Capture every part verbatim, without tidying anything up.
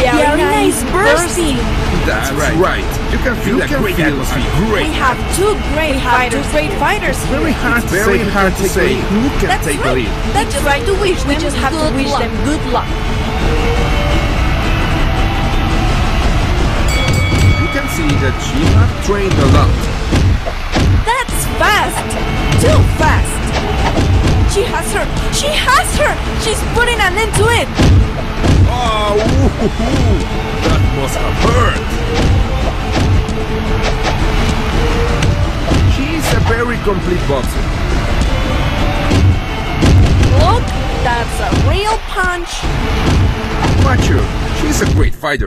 Very nice bursting. That's right. right. You can feel You a can great feel atmosphere. a We have two great fighters. Two great fighters. Very hard to Very say. hard to say who can That's take the right. lead. That's just right. have to wish We them just have to good wish luck. them good luck. You can see that she has trained a lot. That's fast. Too fast. She has her. She has her. She's putting an end to it. Oh, woo-hoo-hoo. That must have hurt. She's a very complete boxer. Look, that's a real punch. Watch her. She's a great fighter.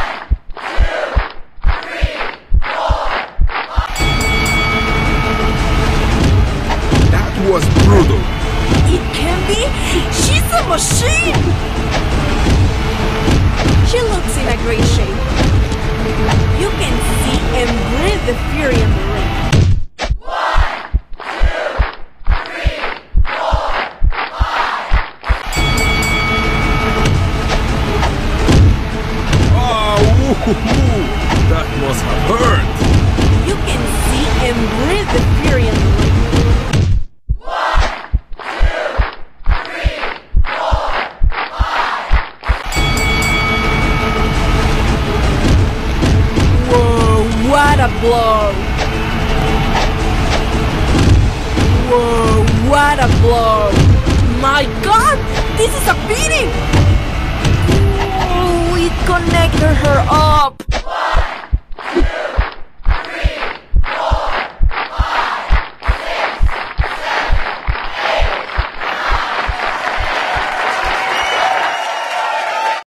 That was brutal. It can be. She's a machine. She looks in a great shape. You can see and breathe the fury in the ring. Oh, woo-hoo-hoo. That must have hurt. You can see and breathe the fury in the ring. Whoa, what a blow! Whoa, what a blow! My God, this is a beating! Oh, it connected her up!